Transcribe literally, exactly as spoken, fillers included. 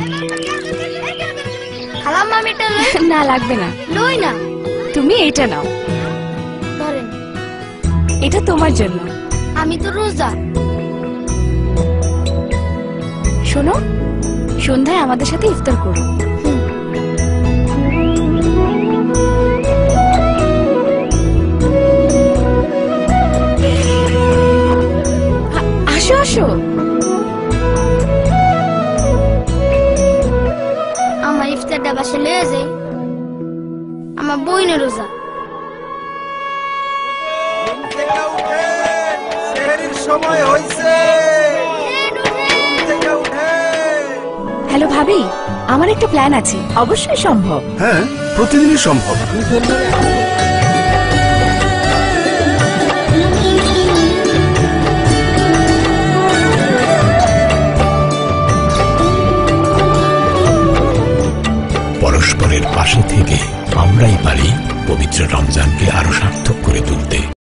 খালাম্মা আমি এটা লই। না লাগবে না, লই না। তুমি এটা নাও, ধরেন। এটা তোমার জন্য। আমি তো রোজা। শোনো, সন্ধ্যায় আমাদের সাথে ইফতার করো। আসো আসো। আমার ইফতারটা বাসে লয়ে যাই, আমার বইনের রোজা। সময় হয়েছে। হ্যালো ভাবি, আমার একটা প্ল্যান আছে। অবশ্যই সম্ভব। হ্যাঁ, প্রতিদিনই সম্ভব। পরস্পরের পাশে থেকে আমরাই পারি পবিত্র রমজানকে আরো সার্থক করে তুলতে।